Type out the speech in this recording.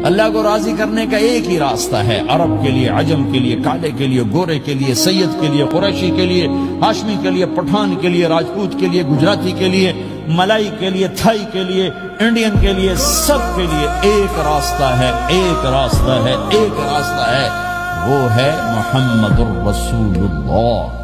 अल्लाह को राजी करने का एक ही रास्ता है, अरब के लिए, अजम के लिए, काले के लिए, गोरे के लिए, सैयद के लिए, कुरैशी के लिए, हाशमी के लिए, पठान के लिए, राजपूत के लिए, गुजराती के लिए, मलाई के लिए, थाई के लिए, इंडियन के लिए, सब के लिए एक रास्ता है, एक रास्ता है, एक रास्ता है, वो है मुहम्मदुर रसूलुल्लाह।